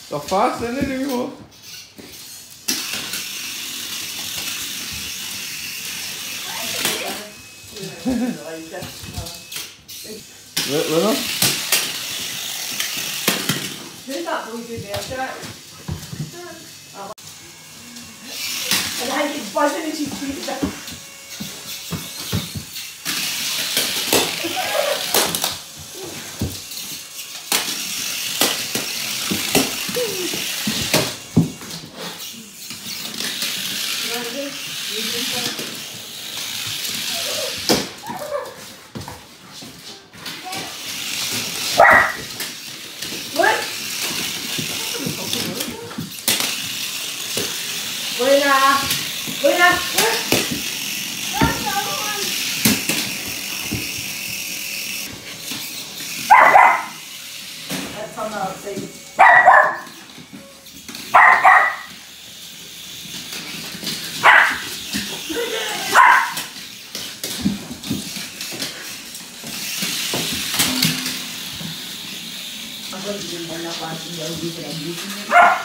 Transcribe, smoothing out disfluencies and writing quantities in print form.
Doch fast, isn't it, anymore? Little? Who's that boy doing there, Jack? And I get buzzing and she's feeding it. I'm going to do one of our videos.